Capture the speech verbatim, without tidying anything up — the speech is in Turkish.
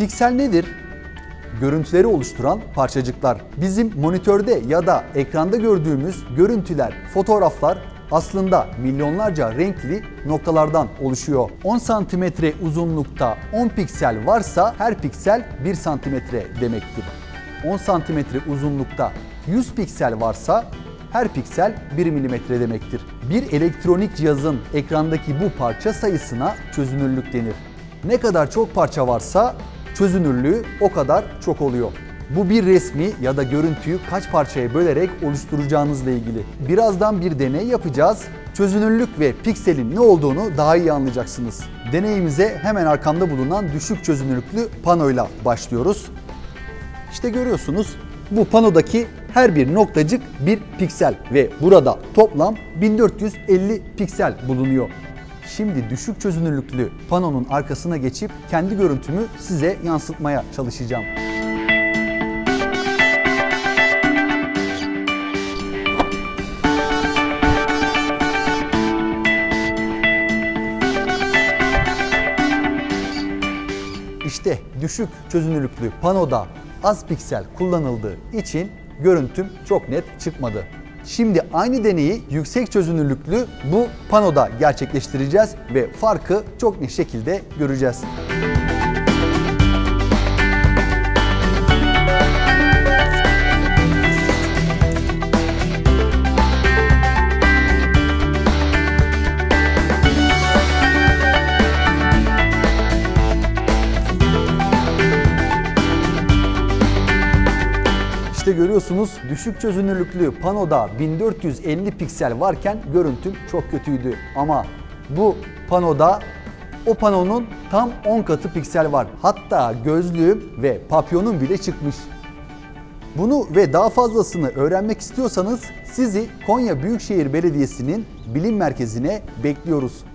Piksel nedir? Görüntüleri oluşturan parçacıklar. Bizim monitörde ya da ekranda gördüğümüz görüntüler, fotoğraflar aslında milyonlarca renkli noktalardan oluşuyor. on santimetre uzunlukta on piksel varsa her piksel bir santimetre demektir. on santimetre uzunlukta yüz piksel varsa her piksel bir milimetre demektir. Bir elektronik cihazın ekrandaki bu parça sayısına çözünürlük denir. Ne kadar çok parça varsa çözünürlüğü o kadar çok oluyor. Bu bir resmi ya da görüntüyü kaç parçaya bölerek oluşturacağınızla ilgili. Birazdan bir deney yapacağız. Çözünürlük ve pikselin ne olduğunu daha iyi anlayacaksınız. Deneyimize hemen arkamda bulunan düşük çözünürlüklü panoyla başlıyoruz. İşte görüyorsunuz, bu panodaki her bir noktacık bir piksel ve burada toplam bin dört yüz elli piksel bulunuyor. Şimdi düşük çözünürlüklü panonun arkasına geçip kendi görüntümü size yansıtmaya çalışacağım. İşte düşük çözünürlüklü panoda az piksel kullanıldığı için görüntüm çok net çıkmadı. Şimdi aynı deneyi yüksek çözünürlüklü bu panoda gerçekleştireceğiz ve farkı çok net şekilde göreceğiz. İşte görüyorsunuz, düşük çözünürlüklü panoda bin dört yüz elli piksel varken görüntüm çok kötüydü. Ama bu panoda o panonun tam on katı piksel var. Hatta gözlüğüm ve papyonum bile çıkmış. Bunu ve daha fazlasını öğrenmek istiyorsanız sizi Konya Büyükşehir Belediyesi'nin bilim merkezine bekliyoruz.